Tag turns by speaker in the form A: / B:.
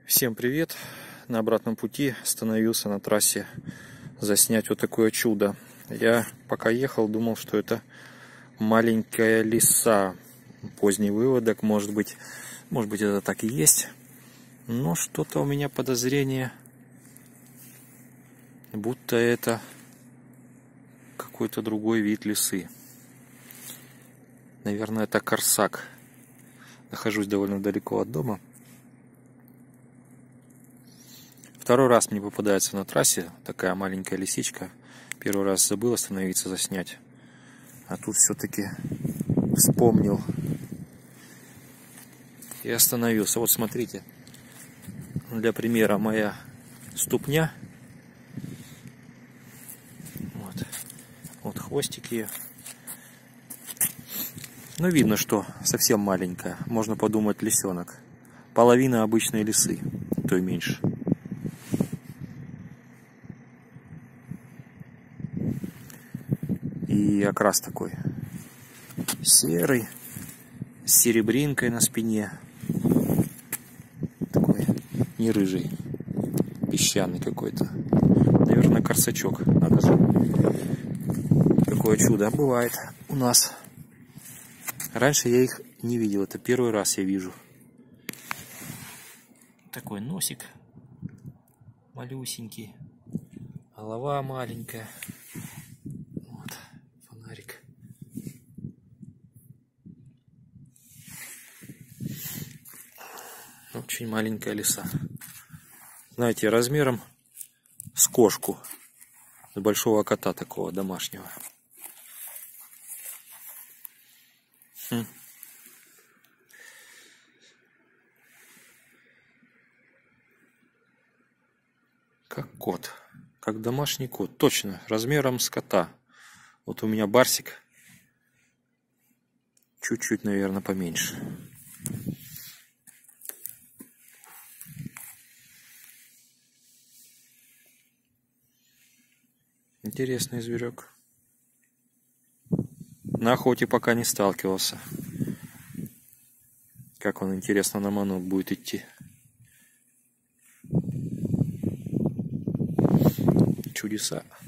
A: Всем привет! На обратном пути остановился на трассе заснять вот такое чудо. Я пока ехал, думал, что это маленькая лиса. Поздний выводок, может быть это так и есть. Но что-то у меня подозрение, будто это какой-то другой вид лисы. Наверное, это корсак. Нахожусь довольно далеко от дома. Второй раз мне попадается на трассе такая маленькая лисичка. Первый раз забыл остановиться, заснять. А тут все-таки вспомнил. И остановился. Вот смотрите. Для примера моя ступня. Вот хвостик ее. Ну, видно, что совсем маленькая. Можно подумать, лисенок. Половина обычной лисы, то и меньше. И окрас такой серый, с серебринкой на спине. Такой не рыжий, песчаный какой-то. Наверное, корсачок. Надо же. Такое чудо бывает у нас. Раньше я их не видел. Это первый раз я вижу. Такой носик малюсенький. Голова маленькая. Вот фонарик. Очень маленькая лиса. Знаете, размером с кошку. С большого кота такого домашнего. Как кот. Как домашний кот. Точно. Размером с кота. Вот у меня барсик. Чуть-чуть, наверное, поменьше. Интересный зверек. На охоте пока не сталкивался. Как он, интересно, на манок будет идти. Чудеса.